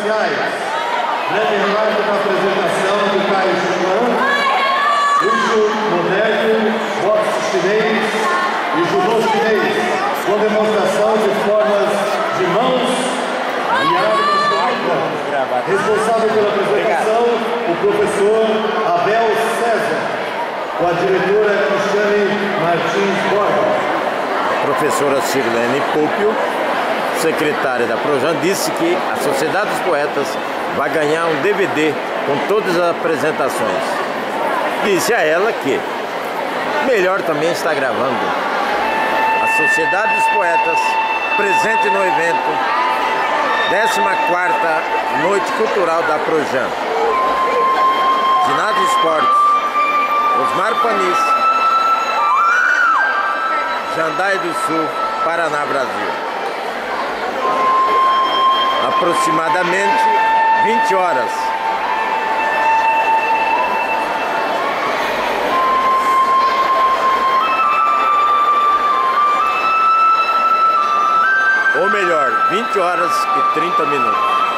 marciais. Breve relato da apresentação do Caio Chuan, luxo moderno, boxe chinês e judô chinês, com demonstração de formas de mãos e armas corridas. Responsável pela apresentação, o professor Abel César, com a diretora Cristiane Martins Borba. A professora Sirlene Púpio, secretária da Projan, disse que a Sociedade dos Poetas vai ganhar um DVD com todas as apresentações. Disse a ela que melhor também está gravando. A Sociedade dos Poetas, presente no evento 14ª Noite Cultural da Projan. Ginásio Esportes, Osmar Panis, Jandai do Sul, Paraná, Brasil. Aproximadamente 20 horas. Ou melhor, 20 horas e 30 minutos.